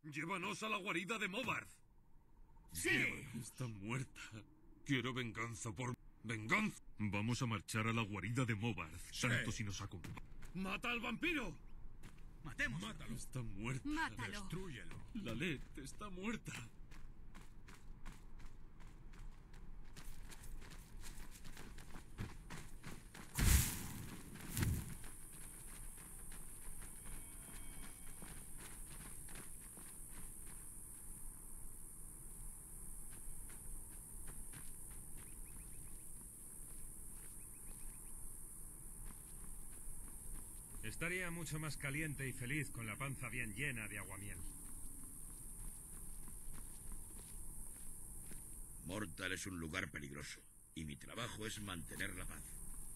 Llévanos a la guarida de Mobarth. ¡Sí! Está muerta. Quiero venganza por... ¡Venganza! Vamos a marchar a la guarida de Mobarth. Tanto si nos acompaña. ¡Mata al vampiro! ¡Matemos! ¡Mátalo! Está muerta. Mátalo. ¡Destrúyelo! Lalet está muerta. Estaría mucho más caliente y feliz con la panza bien llena de aguamiel. Mortal es un lugar peligroso, y mi trabajo es mantener la paz.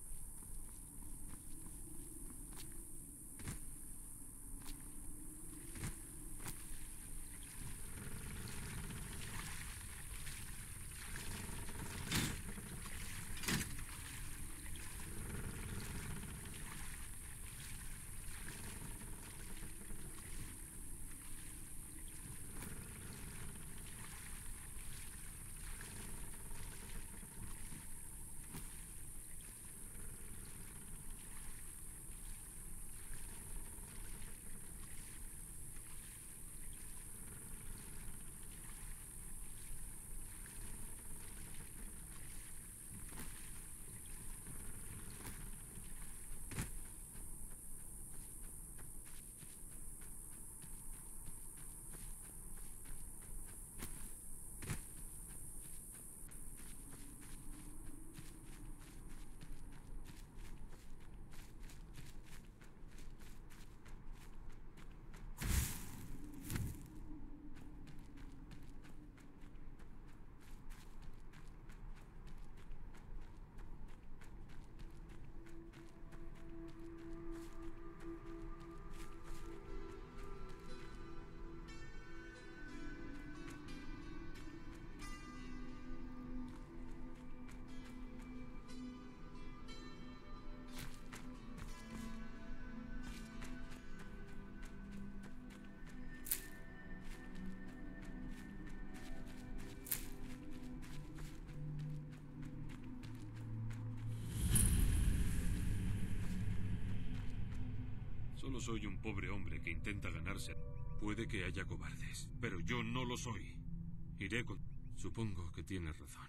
Solo soy un pobre hombre que intenta ganarse. Puede que haya cobardes, pero yo no lo soy. Iré con... Supongo que tienes razón.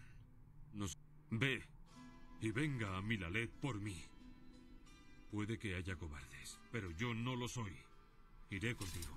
Ve y venga a Milalet por mí. Puede que haya cobardes, pero yo no lo soy. Iré contigo.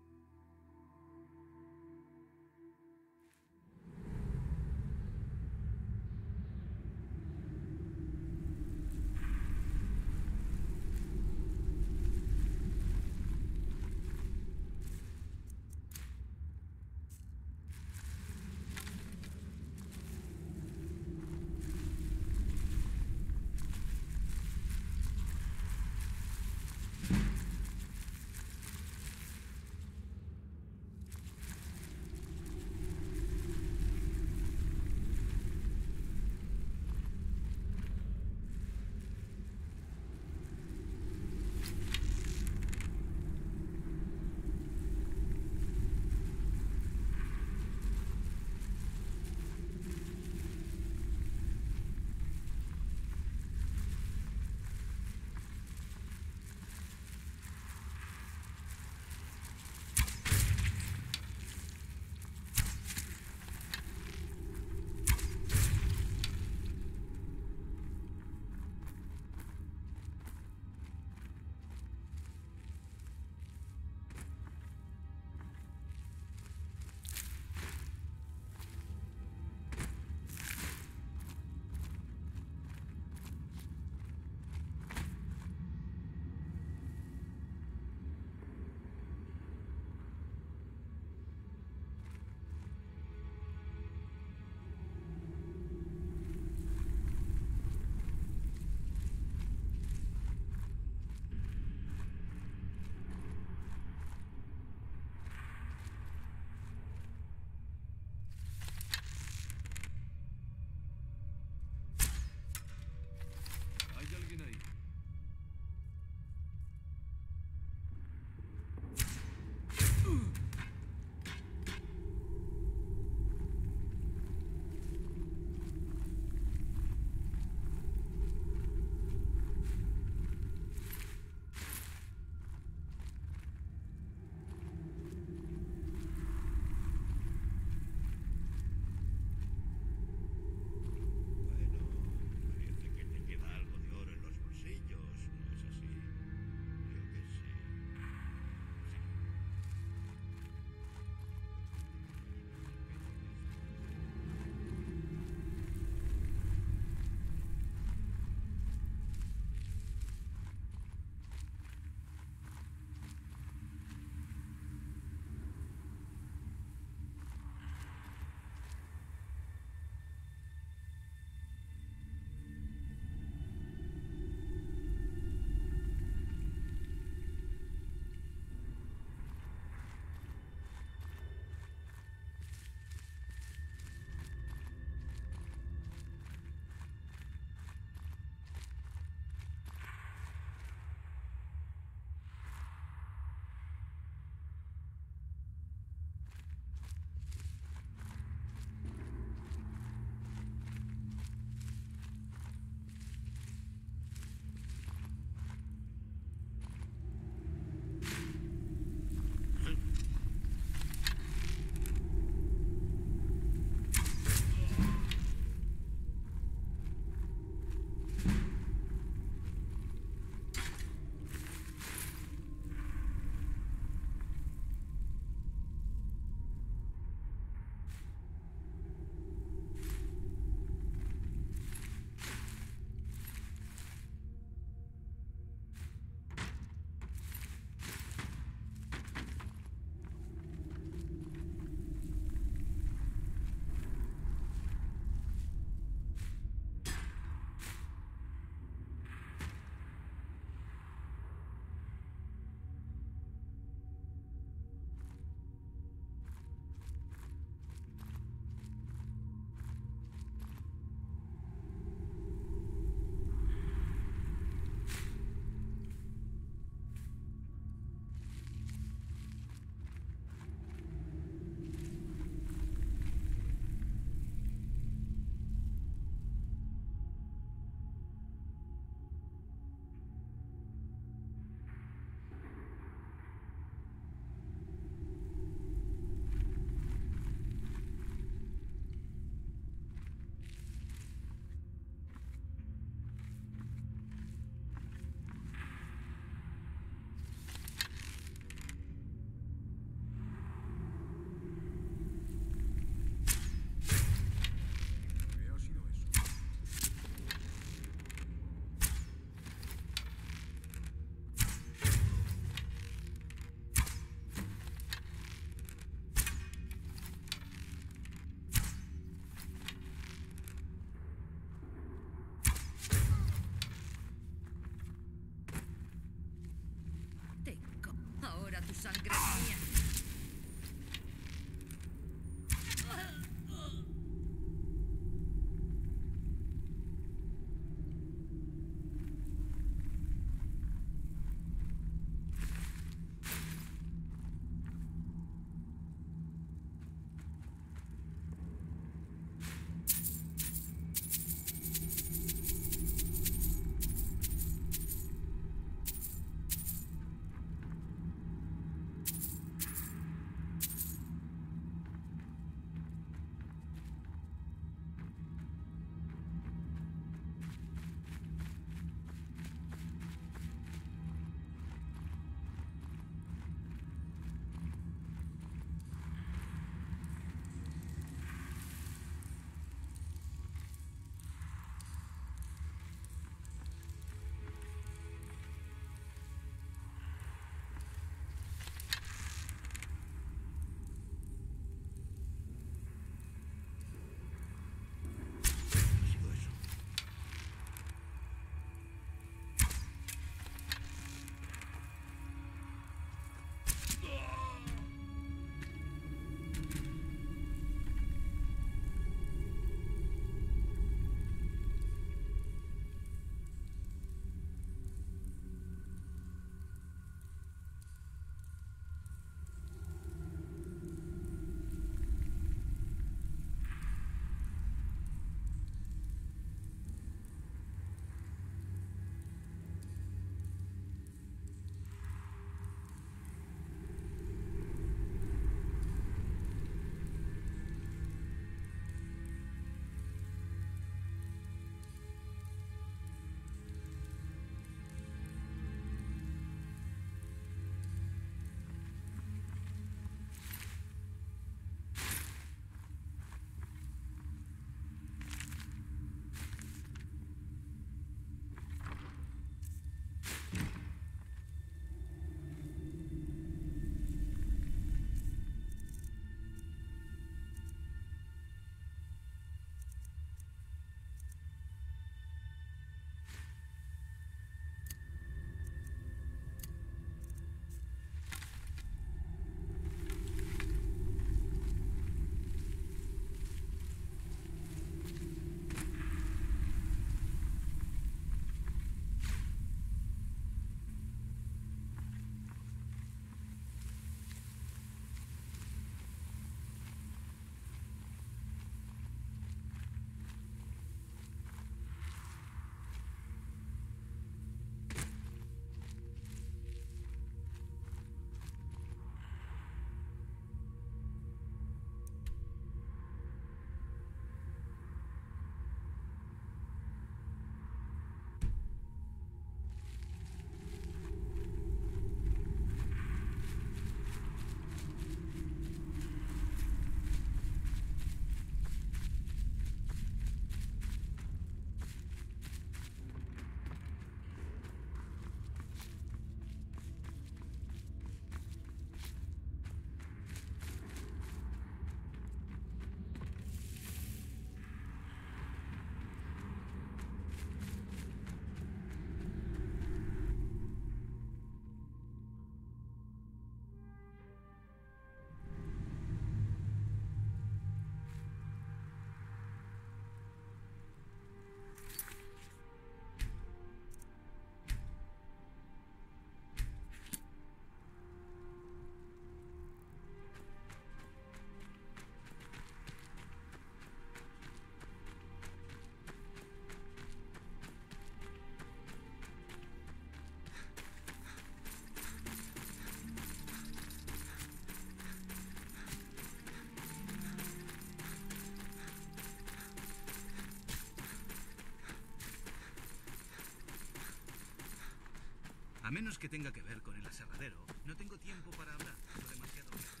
menos que tenga que ver con el aserradero, no tengo tiempo para hablar. Tengo demasiado que hacer.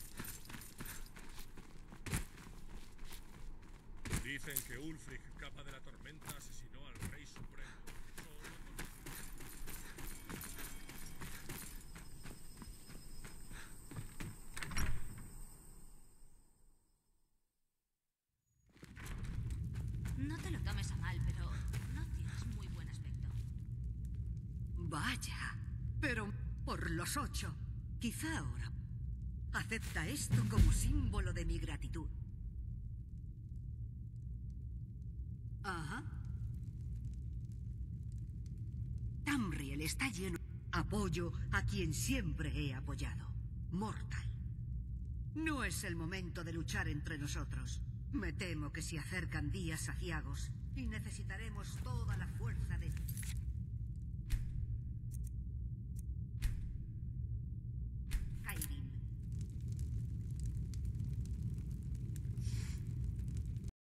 Dicen que Ulfric, capa de la tormenta, asesinó al rey supremo. No te lo tomes a mal, pero no tienes muy buen aspecto. Vaya, pero por los 8. Quizá ahora acepta esto como símbolo de mi gratitud. Ajá. Tamriel está lleno de apoyo a quien siempre he apoyado. Mortal. No es el momento de luchar entre nosotros. Me temo que se acercan días aciagos y necesitaremos toda la fuerza de...